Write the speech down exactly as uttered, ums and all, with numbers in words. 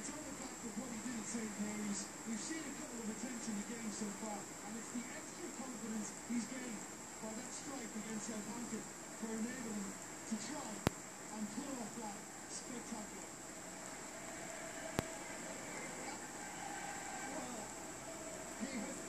It's on the back of what he did at Saint Mary's. We've seen a couple of attempts in the game so far, and it's the extra confidence he's gained by that strike against Southampton for enabling him to try and pull off that spectacular. Well, he has